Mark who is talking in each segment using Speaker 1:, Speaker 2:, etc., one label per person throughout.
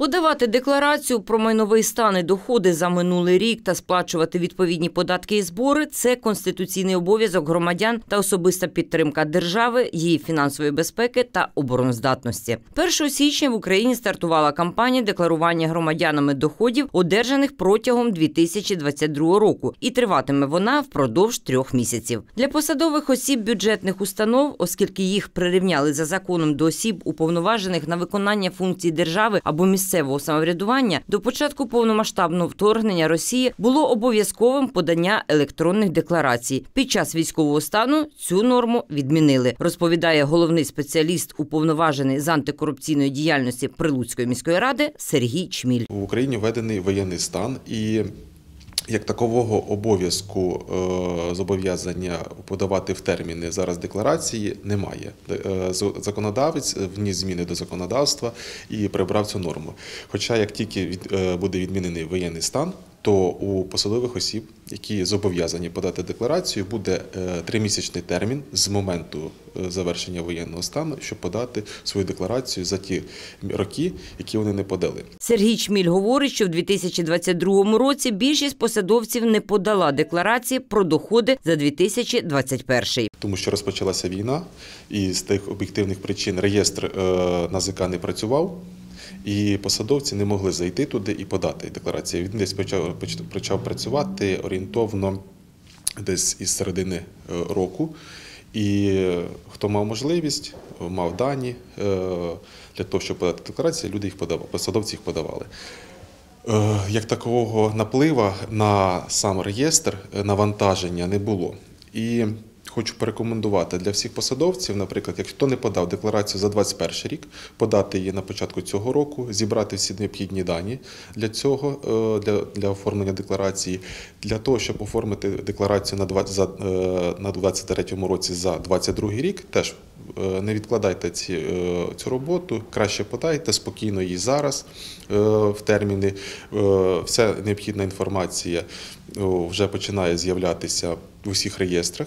Speaker 1: Подавати декларацію про майновий стан і доходи за минулий рік та сплачувати відповідні податки і збори – це конституційний обов'язок громадян та особиста підтримка держави, її фінансової безпеки та обороноздатності. 1 січня в Україні стартувала кампанія декларування громадянами доходів, одержаних протягом 2022 року, і триватиме вона впродовж 3 місяців. Для посадових осіб бюджетних установ, оскільки їх прирівняли за законом до осіб, уповноважених на виконання функцій держави або місцевого самоврядування, до початку повномасштабного вторгнення Росії було обов'язковим подання електронних декларацій. Під час військового стану цю норму відмінили, розповідає головний спеціаліст, уповноважений з антикорупційної діяльності Прилуцької міської ради Сергій Чміль.
Speaker 2: В Україні введений воєнний стан і як такового обов'язку зобов'язання подавати в терміни зараз декларації немає. Законодавець вніс зміни до законодавства і прибрав цю норму. Хоча як тільки буде відмінений воєнний стан, то у посадових осіб, які зобов'язані подати декларацію, буде 3-місячний термін з моменту завершення воєнного стану, щоб подати свою декларацію за ті роки, які вони не подали.
Speaker 1: Сергій Чміль говорить, що в 2022 році більшість посадовців не подала декларації про доходи за 2021.
Speaker 2: Тому що розпочалася війна, і з тих об'єктивних причин реєстр НАЗК не працював. І посадовці не могли зайти туди і подати декларацію. Він десь почав працювати орієнтовно десь із середини року. І хто мав можливість, мав дані для того, щоб подати декларацію, люди їх подавали, посадовці їх подавали. Як такого напливу на сам реєстр навантаження не було. І хочу порекомендувати для всіх посадовців, наприклад, якщо хто не подав декларацію за 2021 рік, подати її на початку цього року, зібрати всі необхідні дані для цього, для оформлення декларації, для того, щоб оформити декларацію на 2023 році за 2022 рік, теж не відкладайте цю роботу, краще подайте спокійно її зараз в терміни. Вся необхідна інформація вже починає з'являтися в усіх реєстрах.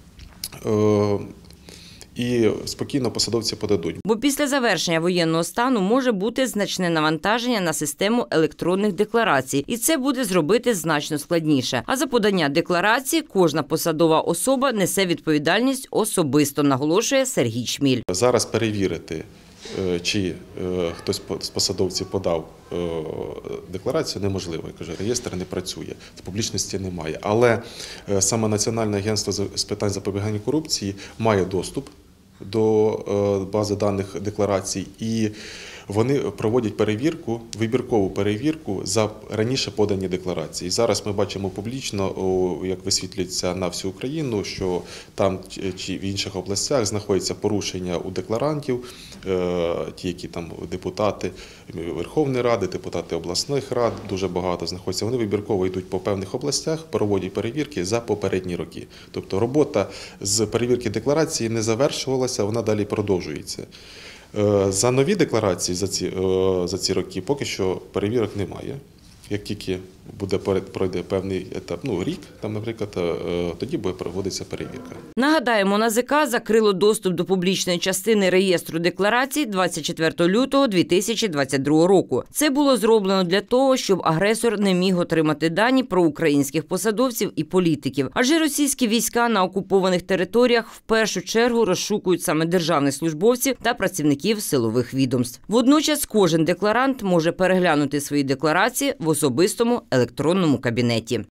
Speaker 2: І спокійно посадовці подадуть.
Speaker 1: Бо після завершення воєнного стану може бути значне навантаження на систему електронних декларацій. І це буде зробити значно складніше. А за подання декларації кожна посадова особа несе відповідальність особисто, наголошує Сергій Чміль.
Speaker 2: Зараз перевірити, чи хтось з посадовців подав декларацію, неможливо. Я кажу, реєстр не працює, публічності немає. Але саме Національне агентство з питань запобігання корупції має доступ до бази даних декларацій, і вони проводять перевірку, вибіркову перевірку за раніше подані декларації. Зараз ми бачимо публічно, як висвітлюється на всю Україну, що там чи в інших областях знаходяться порушення у декларантів, ті, які там депутати Верховної Ради, депутати обласних рад, дуже багато знаходяться. Вони вибірково йдуть по певних областях, проводять перевірки за попередні роки. Тобто робота з перевірки декларації не завершувалася, вона далі продовжується. За нові декларації за ці роки поки що перевірок немає. Як тільки пройде певний етап, рік, наприклад, тоді буде проводитися перевірка.
Speaker 1: Нагадаємо, НАЗК закрило доступ до публічної частини реєстру декларацій 24 лютого 2022 року. Це було зроблено для того, щоб агресор не міг отримати дані про українських посадовців і політиків. Адже російські війська на окупованих територіях в першу чергу розшукують саме державних службовців та працівників силових відомств. Водночас кожен декларант може переглянути свої декларації в особистому електронному кабінеті.